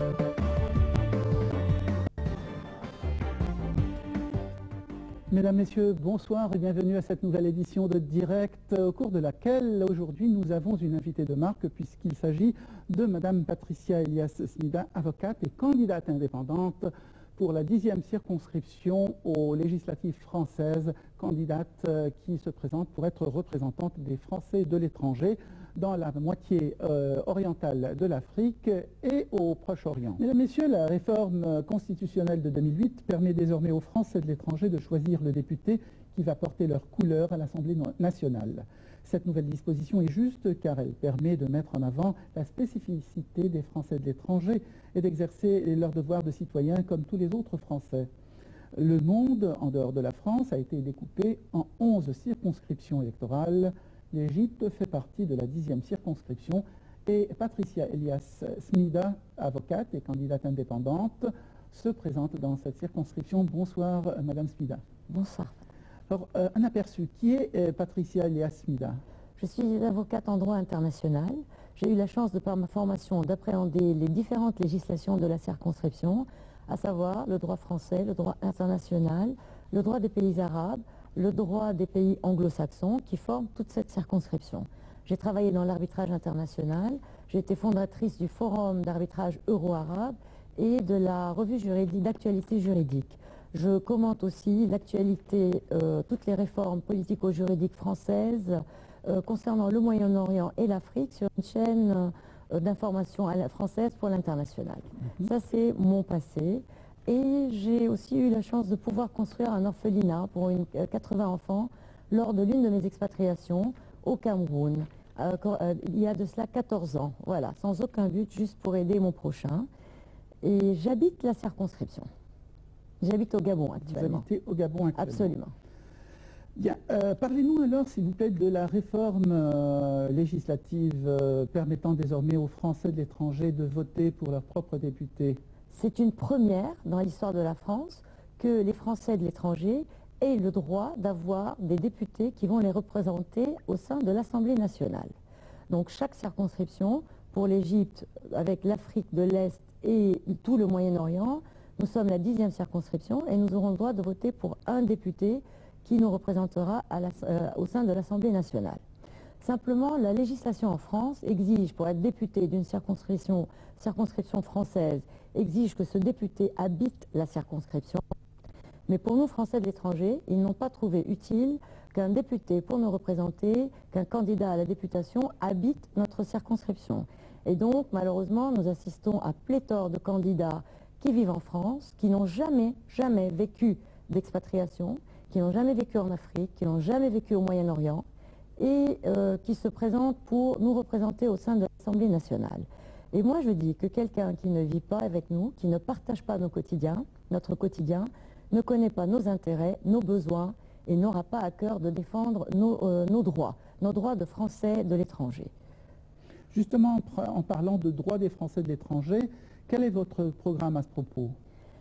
Mesdames, Messieurs, bonsoir et bienvenue à cette nouvelle édition de Direct, au cours de laquelle aujourd'hui nous avons une invitée de marque puisqu'il s'agit de Madame Patricia Elias-Smida, avocate et candidate indépendante pour la 10e circonscription aux législatives françaises, candidate qui se présente pour être représentante des Français de l'étranger dans la moitié orientale de l'Afrique et au Proche-Orient. Mesdames, Messieurs, la réforme constitutionnelle de 2008 permet désormais aux Français de l'étranger de choisir le député qui va porter leur couleur à l'Assemblée nationale. Cette nouvelle disposition est juste car elle permet de mettre en avant la spécificité des Français de l'étranger et d'exercer leurs devoirs de citoyens comme tous les autres Français. Le monde, en dehors de la France, a été découpé en 11 circonscriptions électorales. L'Égypte fait partie de la 10e circonscription et Patricia Elias-Smida, avocate et candidate indépendante, se présente dans cette circonscription. Bonsoir, Madame Smida. Bonsoir. Alors, un aperçu. Qui est Patricia Elias-Smida? Je suis avocate en droit international. J'ai eu la chance, de par ma formation, d'appréhender les différentes législations de la circonscription, à savoir le droit français, le droit international, le droit des pays arabes, le droit des pays anglo-saxons qui forment toute cette circonscription. J'ai travaillé dans l'arbitrage international, j'ai été fondatrice du Forum d'arbitrage euro-arabe et de la revue d'actualité juridique. Je commente aussi l'actualité, toutes les réformes politico-juridiques françaises concernant le Moyen-Orient et l'Afrique sur une chaîne d'information française pour l'international. Ça, c'est mon passé. Et j'ai aussi eu la chance de pouvoir construire un orphelinat pour 80 enfants lors de l'une de mes expatriations au Cameroun, il y a de cela 14 ans, voilà, sans aucun but, juste pour aider mon prochain. Et j'habite la circonscription. J'habite au Gabon actuellement. Vous habitez au Gabon actuellement. Absolument. Bien, parlez-nous alors, s'il vous plaît, de la réforme législative permettant désormais aux Français de l'étranger de voter pour leurs propres députés. C'est une première dans l'histoire de la France que les Français de l'étranger aient le droit d'avoir des députés qui vont les représenter au sein de l'Assemblée nationale. Donc chaque circonscription, pour l'Égypte, avec l'Afrique de l'Est et tout le Moyen-Orient, nous sommes la 10e circonscription et nous aurons le droit de voter pour un député qui nous représentera au sein de l'Assemblée nationale. Simplement, la législation en France exige, pour être député d'une circonscription française, exige que ce député habite la circonscription. Mais pour nous, Français de l'étranger, ils n'ont pas trouvé utile qu'un député, pour nous représenter, qu'un candidat à la députation habite notre circonscription. Et donc, malheureusement, nous assistons à pléthore de candidats qui vivent en France, qui n'ont jamais vécu d'expatriation, qui n'ont jamais vécu en Afrique, qui n'ont jamais vécu au Moyen-Orient, et qui se présentent pour nous représenter au sein de l'Assemblée nationale. Et moi, je dis que quelqu'un qui ne vit pas avec nous, qui ne partage pas notre quotidien, ne connaît pas nos intérêts, nos besoins, et n'aura pas à cœur de défendre nos droits de Français de l'étranger. Justement, en parlant de droits des Français de l'étranger, quel est votre programme à ce propos?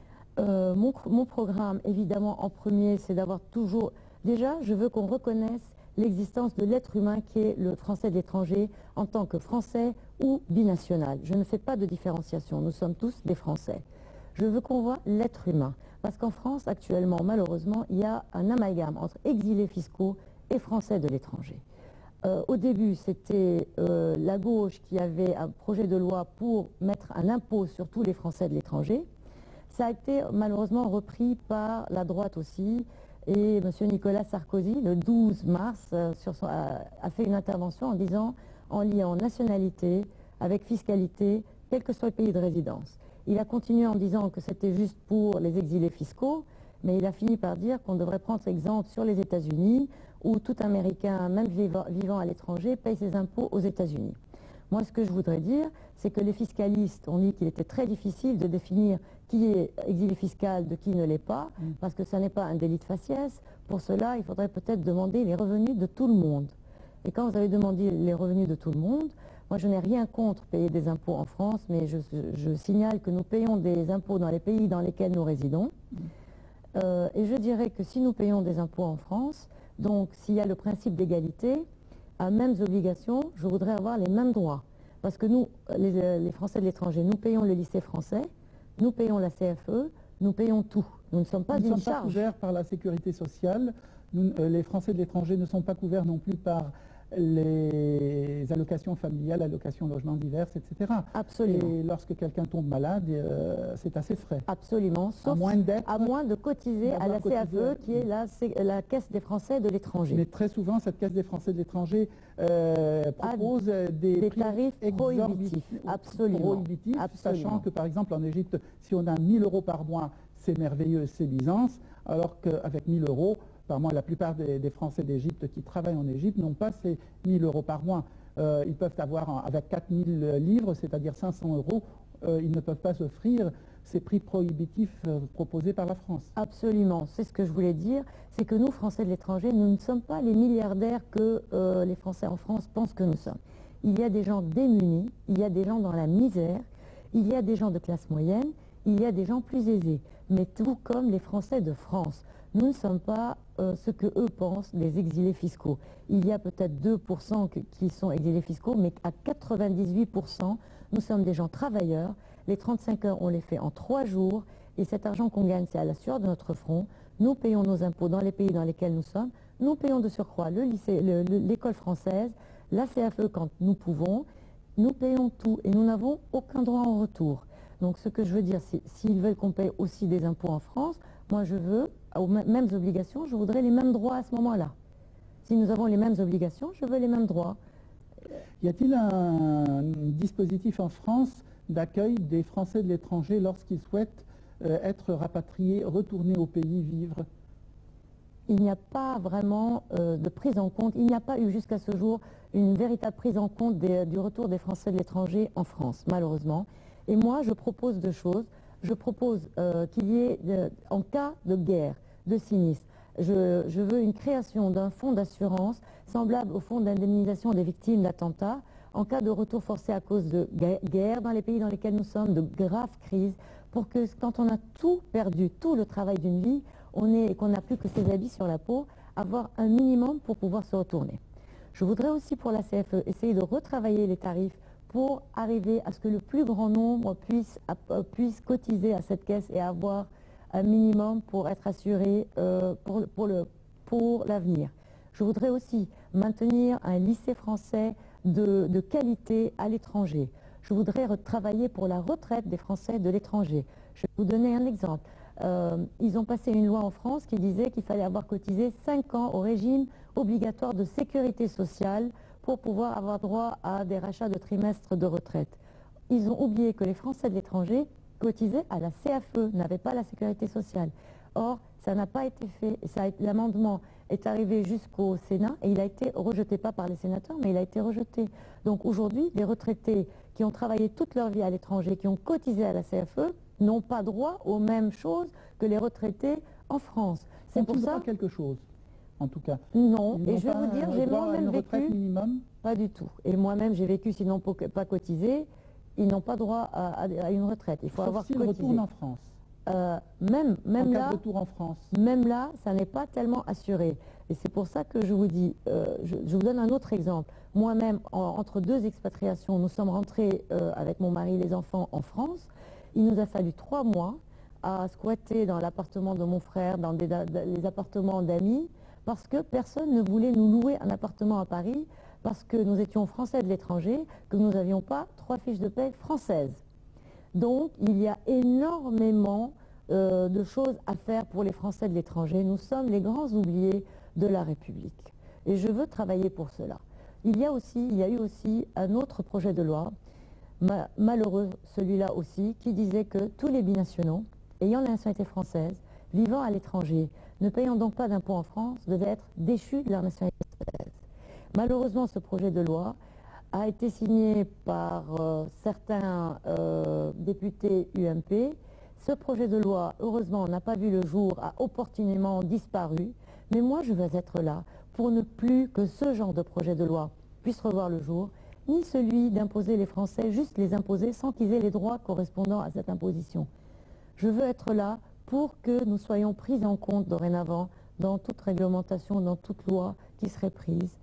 Mon programme, évidemment, en premier, c'est d'avoir toujours... Déjà, je veux qu'on reconnaisse l'existence de l'être humain qui est le Français de l'étranger en tant que Français ou binational. Je ne fais pas de différenciation, nous sommes tous des Français. Je veux qu'on voit l'être humain, parce qu'en France, actuellement, malheureusement, il y a un amalgame entre exilés fiscaux et Français de l'étranger. Au début, c'était la gauche qui avait un projet de loi pour mettre un impôt sur tous les Français de l'étranger. Ça a été malheureusement repris par la droite aussi. Et M. Nicolas Sarkozy, le 12 mars, a fait une intervention en disant, en liant nationalité avec fiscalité, quel que soit le pays de résidence. Il a continué en disant que c'était juste pour les exilés fiscaux, mais il a fini par dire qu'on devrait prendre exemple sur les États-Unis, où tout Américain, même vivant à l'étranger, paye ses impôts aux États-Unis. Moi, ce que je voudrais dire, c'est que les fiscalistes ont dit qu'il était très difficile de définir qui est exilé fiscal de qui ne l'est pas, parce que ça n'est pas un délit de faciès. Pour cela, il faudrait peut-être demander les revenus de tout le monde. Et quand vous avez demandé les revenus de tout le monde, moi je n'ai rien contre payer des impôts en France, mais je signale que nous payons des impôts dans les pays dans lesquels nous résidons. Et je dirais que si nous payons des impôts en France, donc s'il y a le principe d'égalité, à mêmes obligations, je voudrais avoir les mêmes droits. Parce que nous, les Français de l'étranger, nous payons le lycée français, nous payons la CFE, nous payons tout. Nous ne sommes pas une charge. Nous ne sommes pas couverts par la sécurité sociale. Les Français de l'étranger ne sont pas couverts non plus par les allocations familiales, allocations logements divers, etc. Absolument. Et lorsque quelqu'un tombe malade, c'est assez frais. Absolument, sauf à moins de cotiser à la CFE, qui est la Caisse des Français de l'étranger. Mais très souvent, cette Caisse des Français de l'étranger propose des tarifs prohibitifs. Absolument. Sachant que, par exemple, en Égypte, si on a 1 000 € par mois, c'est merveilleux, c'est Byzance, alors qu'avec 1 000 € par mois, la plupart des Français d'Égypte qui travaillent en Égypte n'ont pas ces 1 000 € par mois. Ils peuvent avoir, avec 4 000 livres, c'est-à-dire 500 €, ils ne peuvent pas s'offrir ces prix prohibitifs proposés par la France. Absolument, c'est ce que je voulais dire, c'est que nous, Français de l'étranger, nous ne sommes pas les milliardaires que les Français en France pensent que nous sommes. Il y a des gens démunis, il y a des gens dans la misère, il y a des gens de classe moyenne, il y a des gens plus aisés, mais tout comme les Français de France. Nous ne sommes pas ce que eux pensent des exilés fiscaux. Il y a peut-être 2% qui sont exilés fiscaux, mais à 98%, nous sommes des gens travailleurs. Les 35 heures, on les fait en 3 jours, et cet argent qu'on gagne, c'est à la sueur de notre front. Nous payons nos impôts dans les pays dans lesquels nous sommes. Nous payons de surcroît le lycée, l'école française, la CFE quand nous pouvons. Nous payons tout et nous n'avons aucun droit en retour. Donc ce que je veux dire, c'est s'ils veulent qu'on paye aussi des impôts en France, moi je veux, aux mêmes obligations, je voudrais les mêmes droits à ce moment-là. Si nous avons les mêmes obligations, je veux les mêmes droits. Y a-t-il un dispositif en France d'accueil des Français de l'étranger lorsqu'ils souhaitent être rapatriés, retourner au pays, vivre? Il n'y a pas vraiment de prise en compte, il n'y a pas eu jusqu'à ce jour une véritable prise en compte du retour des Français de l'étranger en France, malheureusement. Et moi, je propose 2 choses. Je propose qu'il y ait, en cas de guerre, de sinistre, je veux une création d'un fonds d'assurance semblable au fonds d'indemnisation des victimes d'attentats, en cas de retour forcé à cause de guerre dans les pays dans lesquels nous sommes, de graves crises, pour que quand on a tout perdu, tout le travail d'une vie, et qu'on n'a plus que ses habits sur la peau, avoir un minimum pour pouvoir se retourner. Je voudrais aussi pour la CFE essayer de retravailler les tarifs pour arriver à ce que le plus grand nombre puisse cotiser à cette caisse et avoir un minimum pour être assuré pour l'avenir. Je voudrais aussi maintenir un lycée français de qualité à l'étranger. Je voudrais travailler pour la retraite des Français de l'étranger. Je vais vous donner un exemple. Ils ont passé une loi en France qui disait qu'il fallait avoir cotisé 5 ans au régime obligatoire de sécurité sociale pour pouvoir avoir droit à des rachats de trimestres de retraite. Ils ont oublié que les Français de l'étranger cotisaient à la CFE, n'avaient pas la sécurité sociale. Or, ça n'a pas été fait. L'amendement est arrivé jusqu'au Sénat et il a été rejeté, pas par les sénateurs, mais il a été rejeté. Donc aujourd'hui, des retraités qui ont travaillé toute leur vie à l'étranger, qui ont cotisé à la CFE, n'ont pas droit aux mêmes choses que les retraités en France. C'est pour ça quelque chose. En tout cas. Non, et je vais vous dire, j'ai moi-même vécu... minimum. Pas du tout. Et moi-même, j'ai vécu, s'ils n'ont pas cotisé, ils n'ont pas droit à une retraite. Il faut avoir cotisé. Retourne en France. Même en là, cas de retour en France. Même là, ça n'est pas tellement assuré. Et c'est pour ça que je vous dis, je vous donne un autre exemple. Moi-même, entre 2 expatriations, nous sommes rentrés avec mon mari et les enfants en France. Il nous a fallu 3 mois à squatter dans l'appartement de mon frère, dans les appartements d'amis, parce que personne ne voulait nous louer un appartement à Paris, parce que nous étions Français de l'étranger, que nous n'avions pas 3 fiches de paie françaises. Donc, il y a énormément de choses à faire pour les Français de l'étranger. Nous sommes les grands oubliés de la République. Et je veux travailler pour cela. Il y a eu aussi un autre projet de loi, malheureux celui-là aussi, qui disait que tous les binationaux ayant la nationalité française, vivant à l'étranger, ne payant donc pas d'impôts en France, devaient être déchus de leur nationalité française. Malheureusement, ce projet de loi a été signé par certains députés UMP. Ce projet de loi, heureusement, n'a pas vu le jour, a opportunément disparu. Mais moi, je veux être là pour ne plus que ce genre de projet de loi puisse revoir le jour, ni celui d'imposer les Français, juste les imposer sans qu'ils aient les droits correspondant à cette imposition. Je veux être là pour que nous soyons pris en compte dorénavant dans toute réglementation, dans toute loi qui serait prise.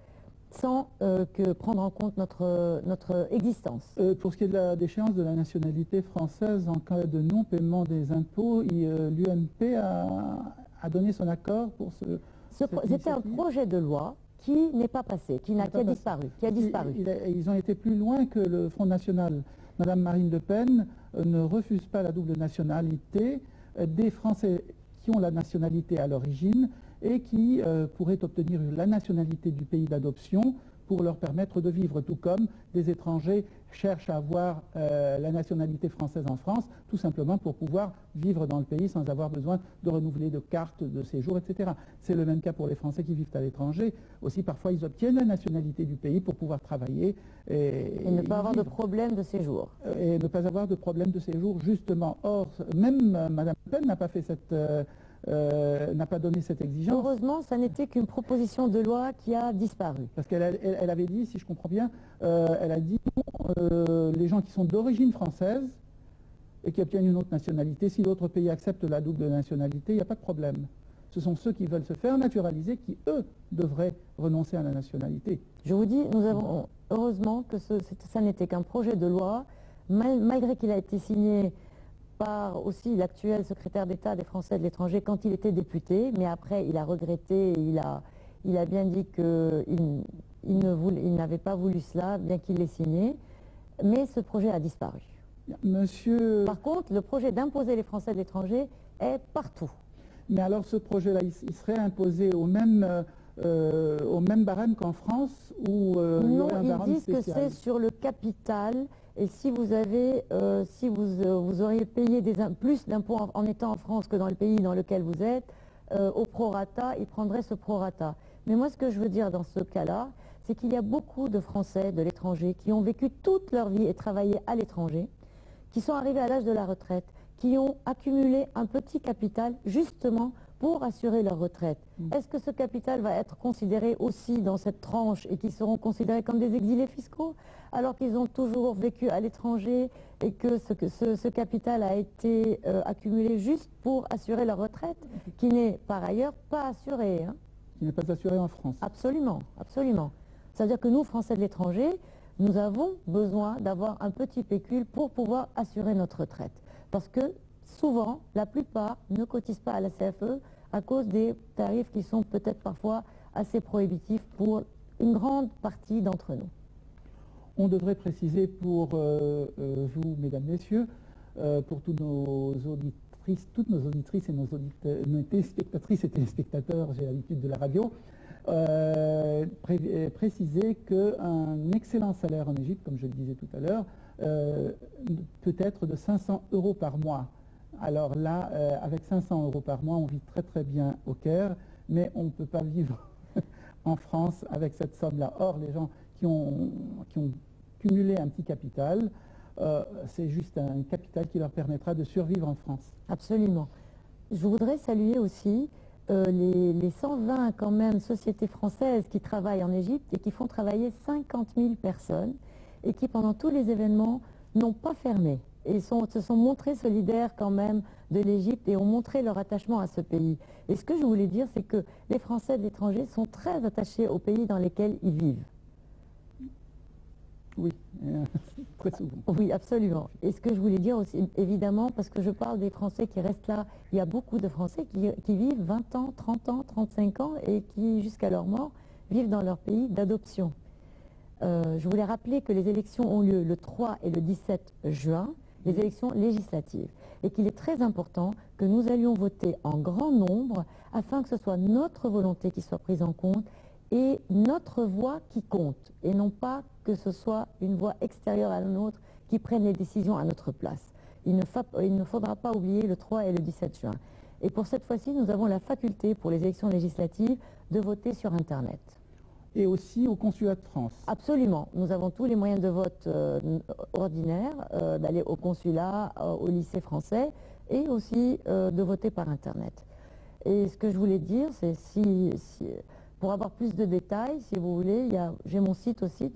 sans que prendre en compte notre existence. Pour ce qui est de la déchéance de la nationalité française en cas de non-paiement des impôts, l'UMP a donné son accord pour C'était un projet de loi qui n'est pas passé, qui a disparu. Ils ont été plus loin que le Front National. Madame Marine Le Pen ne refuse pas la double nationalité des Français qui ont la nationalité à l'origine et qui pourraient obtenir la nationalité du pays d'adoption pour leur permettre de vivre, tout comme des étrangers cherchent à avoir la nationalité française en France, tout simplement pour pouvoir vivre dans le pays sans avoir besoin de renouveler de carte de séjour, etc. C'est le même cas pour les Français qui vivent à l'étranger. Aussi, parfois, ils obtiennent la nationalité du pays pour pouvoir travailler. Et ne pas avoir de problème de séjour. Et ne pas avoir de problème de séjour, justement. Or, même Mme Le Pen n'a pas fait n'a pas donné cette exigence. Heureusement, ça n'était qu'une proposition de loi qui a disparu. Parce qu'elle avait dit, si je comprends bien, elle a dit les gens qui sont d'origine française et qui obtiennent une autre nationalité, si l'autre pays accepte la double nationalité, il n'y a pas de problème. Ce sont ceux qui veulent se faire naturaliser qui, eux, devraient renoncer à la nationalité. Je vous dis, nous avons heureusement que ça n'était qu'un projet de loi, malgré qu'il a été signé par aussi l'actuel secrétaire d'État des Français de l'étranger quand il était député, mais après il a regretté, il a bien dit qu'il n'avait pas voulu cela, bien qu'il l'ait signé, mais ce projet a disparu. Par contre, le projet d'imposer les Français de l'étranger est partout. Mais alors ce projet-là, il serait imposé au même barème qu'en France ou il y aurait un barème spécial? Non, ils disent que c'est sur le capital. Et si vous auriez payé plus d'impôts en étant en France que dans le pays dans lequel vous êtes, au prorata, ils prendraient ce prorata. Mais moi, ce que je veux dire dans ce cas-là, c'est qu'il y a beaucoup de Français de l'étranger qui ont vécu toute leur vie et travaillé à l'étranger, qui sont arrivés à l'âge de la retraite, qui ont accumulé un petit capital justement pour assurer leur retraite. Est-ce que ce capital va être considéré aussi dans cette tranche et qu'ils seront considérés comme des exilés fiscaux alors qu'ils ont toujours vécu à l'étranger et que ce capital a été accumulé juste pour assurer leur retraite, qui n'est par ailleurs pas assurée. Hein. Qui n'est pas assurée en France. Absolument, absolument. C'est-à-dire que nous, Français de l'étranger, nous avons besoin d'avoir un petit pécule pour pouvoir assurer notre retraite. Parce que souvent, la plupart ne cotisent pas à la CFE à cause des tarifs qui sont peut-être parfois assez prohibitifs pour une grande partie d'entre nous. On devrait préciser pour vous, mesdames, messieurs, pour toutes nos auditrices et nos téléspectatrices et téléspectateurs, j'ai l'habitude de la radio, préciser qu'un excellent salaire en Égypte, comme je le disais tout à l'heure, peut être de 500 € par mois. Alors là, avec 500 € par mois, on vit très très bien au Caire, mais on ne peut pas vivre en France avec cette somme-là. Or, les gens qui ont cumulé un petit capital, c'est juste un capital qui leur permettra de survivre en France. Absolument. Je voudrais saluer aussi les 120 quand même sociétés françaises qui travaillent en Égypte et qui font travailler 50 000 personnes et qui pendant tous les événements n'ont pas fermé et se sont montrés solidaires quand même de l'Égypte et ont montré leur attachement à ce pays. Et ce que je voulais dire, c'est que les Français de l'étranger sont très attachés au pays dans lequel ils vivent. Oui, très souvent. Oui, absolument. Et ce que je voulais dire aussi, évidemment, parce que je parle des Français qui restent là, il y a beaucoup de Français qui vivent 20 ans, 30 ans, 35 ans et qui, jusqu'à leur mort, vivent dans leur pays d'adoption. Je voulais rappeler que les élections ont lieu le 3 et le 17 juin, les élections législatives, et qu'il est très important que nous allions voter en grand nombre afin que ce soit notre volonté qui soit prise en compte et notre voix qui compte, et non pas que ce soit une voix extérieure à la nôtre qui prenne les décisions à notre place. Il ne faudra pas oublier le 3 et le 17 juin. Et pour cette fois-ci, nous avons la faculté pour les élections législatives de voter sur Internet. Et aussi au consulat de France. Absolument. Nous avons tous les moyens de vote ordinaires, d'aller au consulat, au lycée français, et aussi de voter par Internet. Et ce que je voulais dire, c'est pour avoir plus de détails, si vous voulez, j'ai mon site aussi,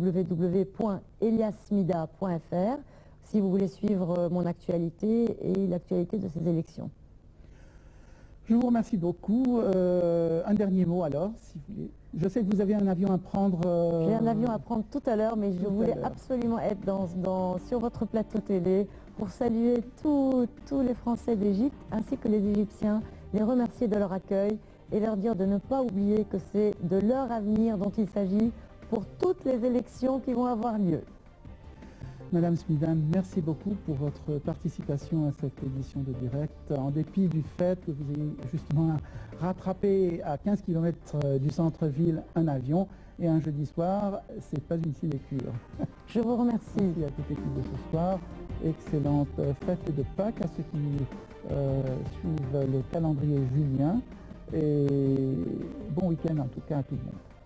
www.eliasmida.fr, si vous voulez suivre mon actualité et l'actualité de ces élections. Je vous remercie beaucoup. Un dernier mot alors, si vous voulez. Je sais que vous avez un avion à prendre. J'ai un avion à prendre tout à l'heure, mais je voulais absolument être sur votre plateau télé pour saluer tous les Français d'Égypte ainsi que les Égyptiens, les remercier de leur accueil et leur dire de ne pas oublier que c'est de leur avenir dont il s'agit pour toutes les élections qui vont avoir lieu. Madame Smida, merci beaucoup pour votre participation à cette édition de direct, en dépit du fait que vous ayez justement rattrapé à 15 km du centre-ville un avion et un jeudi soir, c'est pas une sinécure. Je vous remercie. Merci à toute l'équipe de ce soir. Excellente fête de Pâques à ceux qui suivent le calendrier julien et bon week-end en tout cas à tout le monde.